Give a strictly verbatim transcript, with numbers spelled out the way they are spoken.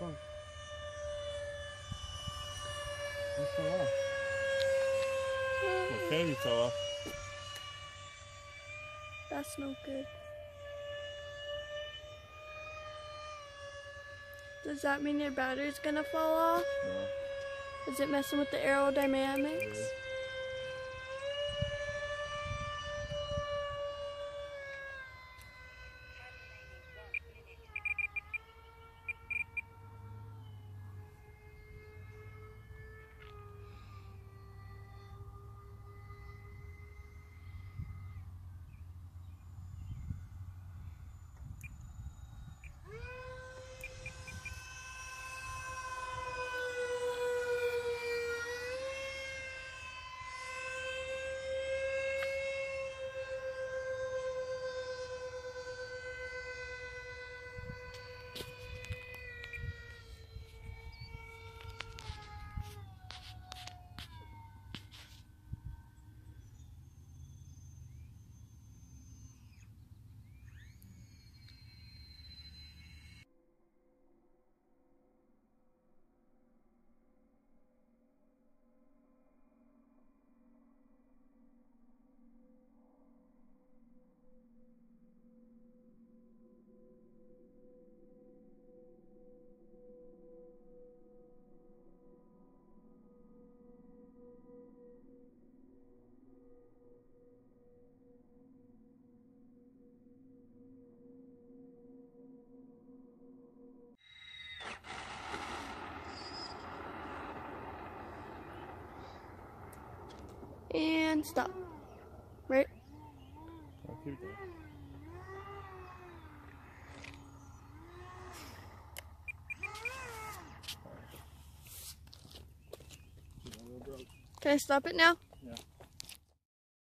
on. It fell off. Well, Kennedy fell off. That's no good. Does that mean your battery's gonna fall off? No. Is it messing with the aerodynamics? Yeah. And stop. Right? I'll keep going. Can I stop it now?